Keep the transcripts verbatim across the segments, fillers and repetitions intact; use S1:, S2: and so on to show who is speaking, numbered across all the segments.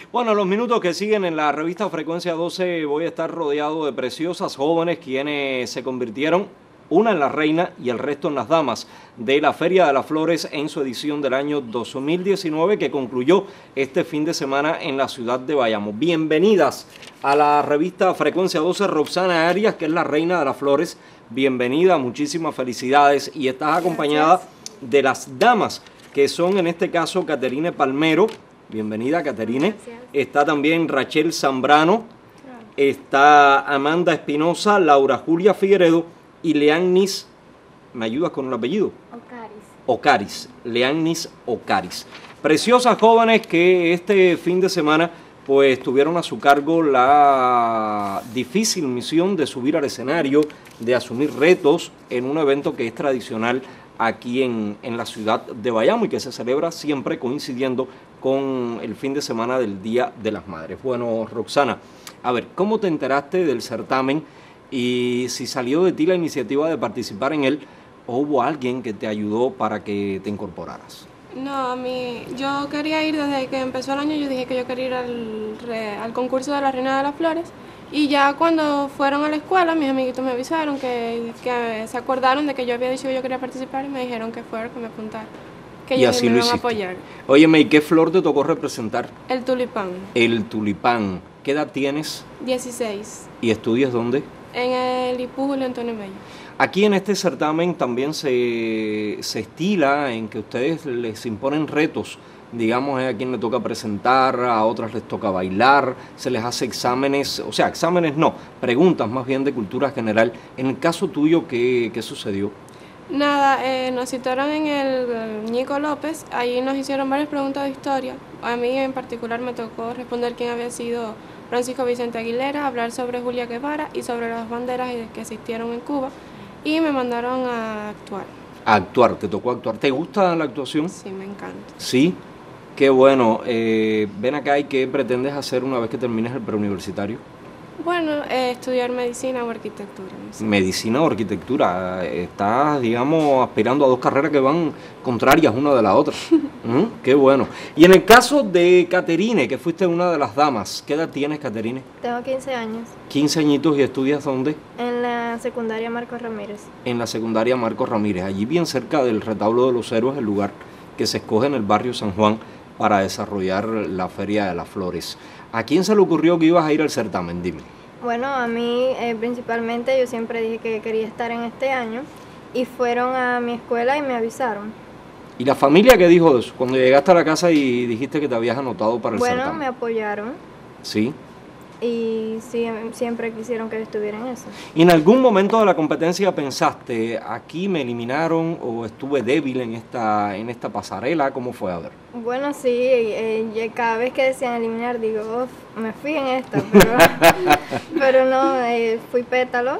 S1: Bueno, los minutos que siguen en la revista Frecuencia doce voy a estar rodeado de preciosas jóvenes quienes se convirtieron, una en la reina y el resto en las damas, de la Feria de las Flores en su edición del año dos mil diecinueve que concluyó este fin de semana en la ciudad de Bayamo. Bienvenidas a la revista Frecuencia doce, Roxana Arias, que es la reina de las flores. Bienvenida, muchísimas felicidades. Y estás acompañada Gracias. de las damas, que son en este caso Caterine Palmero. Bienvenida, Caterine. Gracias. Está también Rachel Zambrano, está Amanda Espinosa, Laura Julia Figueredo y Leannis, ¿me ayudas con el apellido?
S2: Ocaris.
S1: Ocaris, Leannis Ocaris. Preciosas jóvenes que este fin de semana pues tuvieron a su cargo la difícil misión de subir al escenario, de asumir retos en un evento que es tradicional aquí en, en la ciudad de Bayamo y que se celebra siempre coincidiendo con el fin de semana del Día de las Madres. Bueno, Roxana, a ver, ¿cómo te enteraste del certamen y si salió de ti la iniciativa de participar en él o hubo alguien que te ayudó para que te incorporaras?
S3: No, a mí, yo quería ir desde que empezó el año, yo dije que yo quería ir al, al concurso de la Reina de las Flores. Y ya cuando fueron a la escuela, mis amiguitos me avisaron que, que se acordaron de que yo había dicho que yo quería participar y me dijeron que fuera, que me apuntara, que
S1: y
S3: ellos
S1: así
S3: me
S1: lo
S3: iban a
S1: hiciste.
S3: apoyar.
S1: Óyeme, ¿y qué flor te tocó representar?
S3: El tulipán.
S1: El tulipán. ¿Qué edad tienes?
S3: dieciséis.
S1: ¿Y estudias dónde?
S3: En el I P U Julio Antonio Mella.
S1: Aquí en este certamen también se, se estila en que ustedes les imponen retos. Digamos, a quien le toca presentar, a otras les toca bailar, se les hace exámenes, o sea, exámenes no, preguntas más bien de cultura general. En el caso tuyo, ¿qué, qué sucedió?
S3: Nada, eh, nos citaron en el Ñico López, ahí nos hicieron varias preguntas de historia. A mí en particular me tocó responder quién había sido Francisco Vicente Aguilera, hablar sobre Julia Guevara y sobre las banderas que existieron en Cuba, y me mandaron a actuar.
S1: A actuar, te tocó actuar. ¿Te gusta la actuación?
S3: Sí, me encanta.
S1: ¿Sí? Qué bueno. Eh, ven acá, ¿y qué pretendes hacer una vez que termines el preuniversitario?
S3: Bueno, eh, estudiar medicina o arquitectura. No sé.
S1: Medicina o arquitectura. Estás, digamos, aspirando a dos carreras que van contrarias una de la otra. ¿Mm? Qué bueno. Y en el caso de Caterine, que fuiste una de las damas, ¿qué edad tienes, Caterine?
S2: Tengo quince años.
S1: quince añitos. ¿Y estudias dónde?
S2: En la secundaria Marcos Ramírez.
S1: En la secundaria Marcos Ramírez, allí bien cerca del Retablo de los Héroes, el lugar que se escoge en el barrio San Juan para desarrollar la Feria de las Flores. ¿A quién se le ocurrió que ibas a ir al certamen? Dime.
S2: Bueno, a mí eh, principalmente yo siempre dije que quería estar en este año y fueron a mi escuela y me avisaron.
S1: ¿Y la familia qué dijo de eso? Cuando llegaste a la casa y dijiste que te habías anotado para el
S2: bueno,
S1: certamen.
S2: Bueno, me apoyaron.
S1: Sí.
S2: Y sí, siempre quisieron que yo estuviera en eso.
S1: ¿Y en algún momento de la competencia pensaste, aquí me eliminaron o estuve débil en esta en esta pasarela? ¿Cómo fue? A ver.
S2: Bueno, sí, eh, cada vez que decían eliminar, digo, oh, me fui en esta, pero, pero no, eh, fui pétalo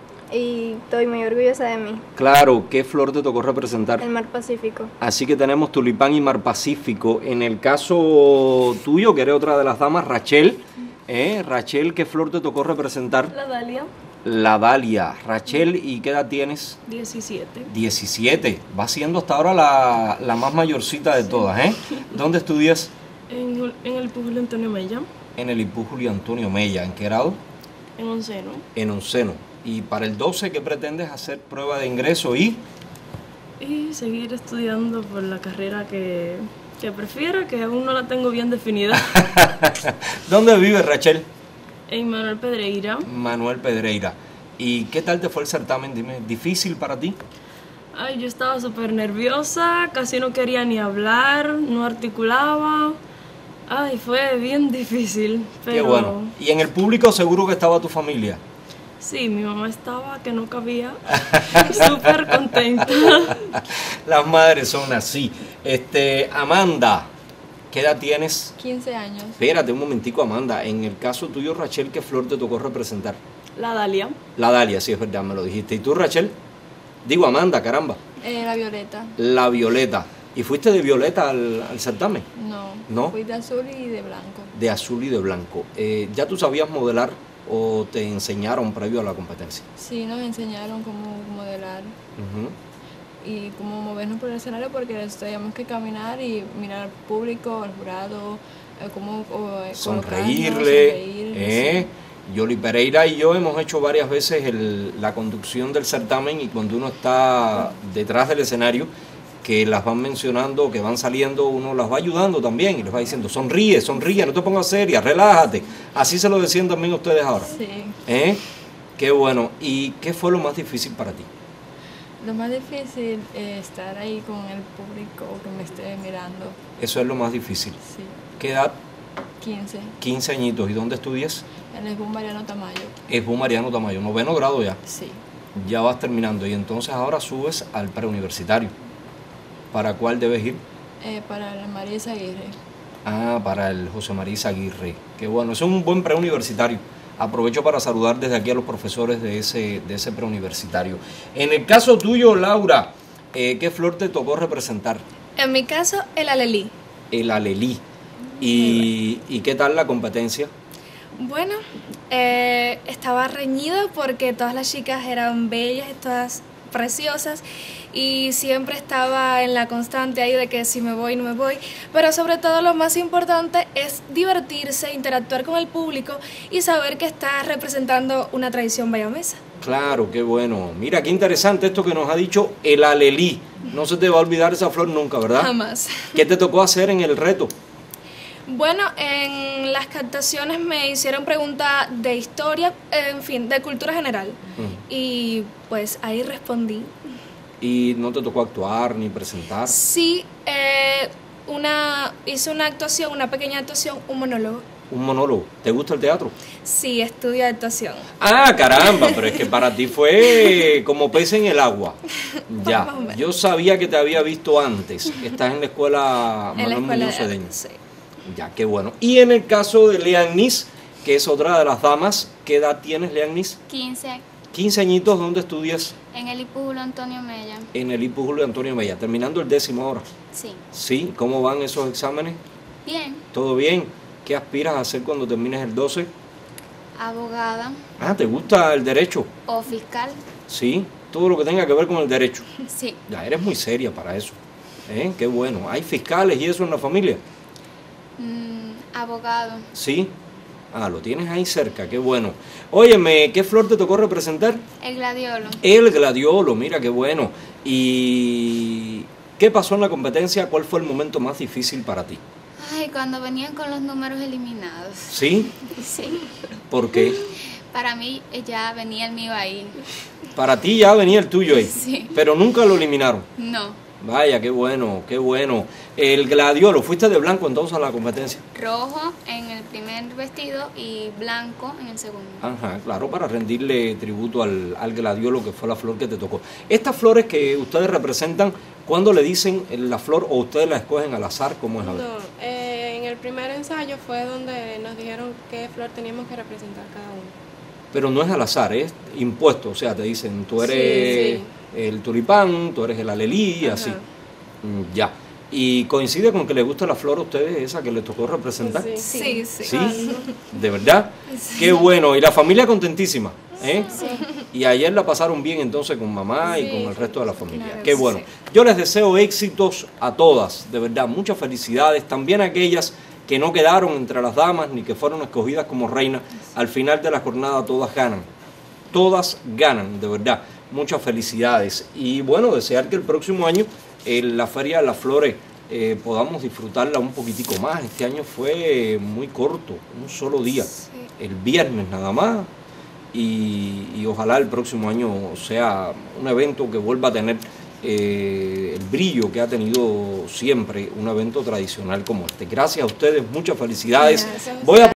S2: y estoy muy orgullosa de mí.
S1: Claro, ¿qué flor te tocó representar?
S2: El mar Pacífico.
S1: Así que tenemos tulipán y mar Pacífico. En el caso tuyo, que eres otra de las damas, Rachel, ¿eh? Rachel, ¿qué flor te tocó representar?
S4: La dalia.
S1: La dalia. Rachel, ¿y qué edad tienes?
S4: diecisiete.
S1: diecisiete. Va siendo hasta ahora la, la más mayorcita de todas, ¿eh? ¿Dónde estudias?
S4: En, en el I P U Julio Antonio Mella.
S1: En el I P U Julio Antonio Mella. ¿En qué grado?
S4: En onceno.
S1: En onceno. ¿Y para el doce qué pretendes hacer? Prueba de ingreso y...
S4: Y seguir estudiando por la carrera que, que prefiero, que aún no la tengo bien definida.
S1: ¿Dónde vives, Rachel?
S4: En Manuel Pedreira.
S1: Manuel Pedreira. ¿Y qué tal te fue el certamen? Dime, ¿difícil para ti?
S4: Ay, yo estaba súper nerviosa, casi no quería ni hablar, no articulaba. Ay, fue bien difícil, pero...
S1: Qué bueno. ¿Y en el público seguro que estaba tu familia?
S4: Sí, mi mamá estaba que no cabía, súper contenta.
S1: Las madres son así. Este, Amanda, ¿qué edad tienes?
S5: quince años.
S1: Espérate un momentico, Amanda. En el caso tuyo, Rachel, ¿qué flor te tocó representar?
S4: La dalia.
S1: La dalia, sí, es verdad, me lo dijiste. ¿Y tú, Rachel? Digo, Amanda, caramba.
S5: Eh, la violeta.
S1: La violeta. ¿Y fuiste de violeta al, al certamen?
S5: No.
S1: ¿No?
S5: Fui de azul y de blanco.
S1: De azul y de blanco. Eh, ¿Ya tú sabías modelar o te enseñaron previo a la competencia?
S5: Sí, nos enseñaron cómo modelar.
S1: Uh-huh.
S5: Y cómo movernos por el escenario porque teníamos que caminar y mirar al público, al jurado, eh, como o, eh,
S1: sonreírle.
S5: colocarnos, sonreír,
S1: ¿eh? Yoli Pereira y yo hemos hecho varias veces el- la conducción del certamen, y cuando uno está detrás del escenario, que las van mencionando, que van saliendo, uno las va ayudando también y les va diciendo, sonríe, sonríe, no te pongas seria, relájate. Así se lo decían también ustedes ahora.
S5: Sí.
S1: ¿Eh? Qué bueno. ¿Y qué fue lo más difícil para ti?
S5: Lo más difícil es estar ahí con el público que me esté mirando.
S1: Eso es lo más difícil.
S5: Sí.
S1: ¿Qué edad?
S5: quince.
S1: quince añitos. ¿Y dónde estudias?
S5: En el Esbú Mariano Tamayo.
S1: Esbú Mariano Tamayo, noveno grado ya.
S5: Sí.
S1: Ya vas terminando y entonces ahora subes al preuniversitario. ¿Para cuál debes ir?
S5: Eh, para la María Aguirre.
S1: Ah, para el José María Aguirre. Qué bueno, ese es un buen preuniversitario. Aprovecho para saludar desde aquí a los profesores de ese, de ese preuniversitario. En el caso tuyo, Laura, eh, ¿qué flor te tocó representar?
S2: En mi caso, el alelí.
S1: El alelí. ¿Y, ¿y qué tal la competencia?
S6: Bueno, eh, estaba reñido porque todas las chicas eran bellas, todas preciosas, y siempre estaba en la constante ahí de que si me voy, no me voy, pero sobre todo lo más importante es divertirse, interactuar con el público y saber que estás representando una tradición bayamesa.
S1: Claro, qué bueno. Mira, qué interesante esto que nos ha dicho el alelí. No se te va a olvidar esa flor nunca, ¿verdad?
S6: Jamás.
S1: ¿Qué te tocó hacer en el reto?
S6: Bueno, en las captaciones me hicieron preguntas de historia, en fin, de cultura general,
S1: Mm.
S6: y pues ahí respondí.
S1: ¿Y no te tocó actuar ni presentar?
S6: Sí, eh, una, hice una actuación, una pequeña actuación, un monólogo.
S1: Un monólogo. ¿Te gusta el teatro?
S6: Sí, estudio actuación.
S1: Ah, caramba, pero es que para ti fue como pez en el agua. Ya,
S6: Más o menos.
S1: yo sabía que te había visto antes. Estás en la escuela
S6: En la
S1: Manuel
S6: escuela
S1: Muñoz
S6: de
S1: Cedeño.
S6: sí.
S1: Ya, qué bueno. Y en el caso de Leannis, que es otra de las damas, ¿qué edad tienes, Leannis?
S7: quince,
S1: quince añitos, ¿dónde estudias?
S7: en el Ipújulo Antonio Mella.
S1: En el I P U Julio Antonio Mella, terminando el décimo ahora.
S7: Sí.
S1: ¿Sí? ¿Cómo van esos exámenes?
S7: Bien,
S1: ¿Todo bien? ¿Qué aspiras a hacer cuando termines el doce?
S7: abogada
S1: Ah, ¿te gusta el derecho?
S7: o fiscal.
S1: Sí, todo lo que tenga que ver con el derecho.
S7: Sí.
S1: Ya, eres muy seria para eso. ¿Eh? Qué bueno. ¿Hay fiscales y eso en la familia?
S7: Mm, abogado,
S1: Sí. Ah, lo tienes ahí cerca, qué bueno. Óyeme, ¿qué flor te tocó representar?
S7: el gladiolo.
S1: El gladiolo, mira qué bueno. ¿Y qué pasó en la competencia? ¿Cuál fue el momento más difícil para ti?
S7: Ay, cuando venían con los números eliminados.
S1: ¿Sí?
S7: Sí.
S1: ¿Por qué?
S7: Para mí eh, ya venía el mío ahí.
S1: Para ti ya venía el tuyo ahí,
S7: Sí.
S1: pero nunca lo eliminaron.
S7: No.
S1: Vaya, qué bueno, qué bueno. El gladiolo, ¿fuiste de blanco entonces a la competencia?
S7: Rojo en el primer vestido y blanco en el segundo.
S1: Ajá, claro, para rendirle tributo al, al gladiolo, que fue la flor que te tocó. Estas flores que ustedes representan, ¿cuándo le dicen la flor o ustedes la escogen al azar? ¿Cómo es la
S3: No, eh, en el primer ensayo fue donde nos dijeron qué flor teníamos que representar cada uno.
S1: Pero no es al azar, es impuesto, o sea, te dicen, tú eres
S3: Sí, sí.
S1: el tulipán, tú eres el alelí,
S3: Ajá.
S1: así. Mm, ya. ¿Y coincide con que les gusta la flor a ustedes, esa que les tocó representar?
S3: Sí.
S6: Sí, sí.
S1: ¿Sí? ¿De verdad? Qué bueno. Y la familia contentísima, ¿eh? Y ayer la pasaron bien entonces con mamá y
S3: Sí,
S1: con el resto de la familia.
S6: claro,
S1: Qué bueno.
S6: sí.
S1: Yo les deseo éxitos a todas, de verdad, muchas felicidades. También a aquellas que no quedaron entre las damas ni que fueron escogidas como reinas. Al final de la jornada todas ganan. Todas ganan, de verdad. Muchas felicidades. Y bueno, desear que el próximo año en la Feria de las Flores eh, podamos disfrutarla un poquitico más. Este año fue muy corto, un solo día, el viernes nada más. Y, y ojalá el próximo año sea un evento que vuelva a tener eh, el brillo que ha tenido siempre un evento tradicional como este. Gracias a ustedes, muchas felicidades.
S6: Gracias.
S1: Voy a